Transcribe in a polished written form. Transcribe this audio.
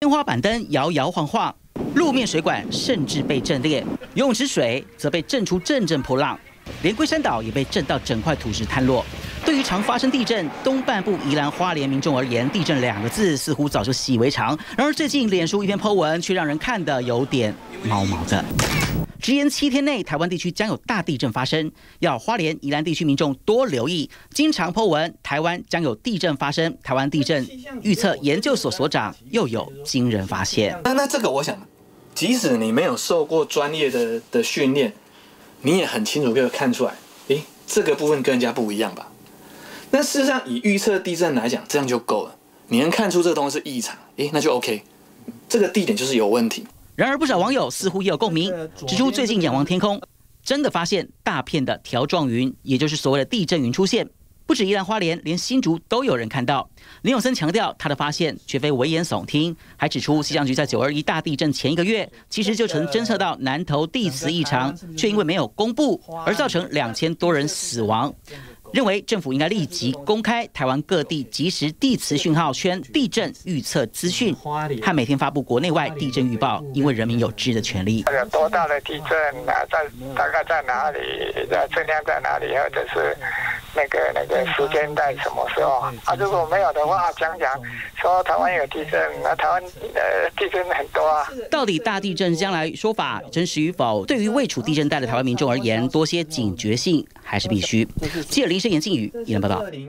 天花板灯摇摇晃晃，路面水管甚至被震裂，游泳池水则被震出阵阵波浪，连龟山岛也被震到整块土石坍落。对于常发生地震，东半部宜兰花莲民众而言，地震2个字似乎早就习以为常。然而最近脸书一篇 po 文，却让人看得有点毛毛的。 直言7天内，台湾地区将有大地震发生，要花莲、宜兰地区民众多留意。经常po文，台湾将有地震发生。台湾地震预测研究所所长又有惊人发现。 那这个，我想，即使你没有受过专业的训练，你也很清楚可以看出来，这个部分跟人家不一样吧？那事实上，以预测地震来讲，这样就够了。你能看出这个东西是异常，那就 OK。这个地点就是有问题。 然而，不少网友似乎也有共鸣，指出最近仰望天空，真的发现大片的条状云，也就是所谓的地震云出现。不止宜兰花莲，连新竹都有人看到。林永森强调，他的发现绝非危言耸听，还指出气象局在921大地震前1个月，其实就曾侦测到南投地磁异常，却因为没有公布，而造成2000多人死亡。 认为政府应该立即公开台湾各地即时地磁讯号圈地震预测资讯，和每天发布国内外地震预报，因为人民有知的权利。 有多大的地震啊？大概在哪里？震量在哪里？或者是那个时间在什么时候？如果没有的话，讲说台湾有地震，那台湾地震很多啊。 到底大地震将来说法真实与否？对于未处地震带的台湾民众而言，多些警觉性还是必须。记者林生言、靖宇，宜兰报道。